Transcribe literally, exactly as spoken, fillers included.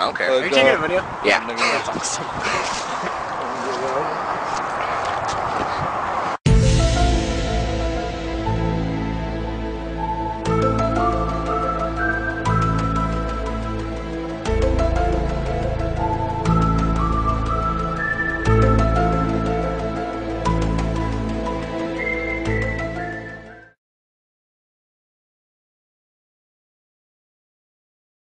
I don't care. Uh, Are you taking a video? Yeah. That's awesome.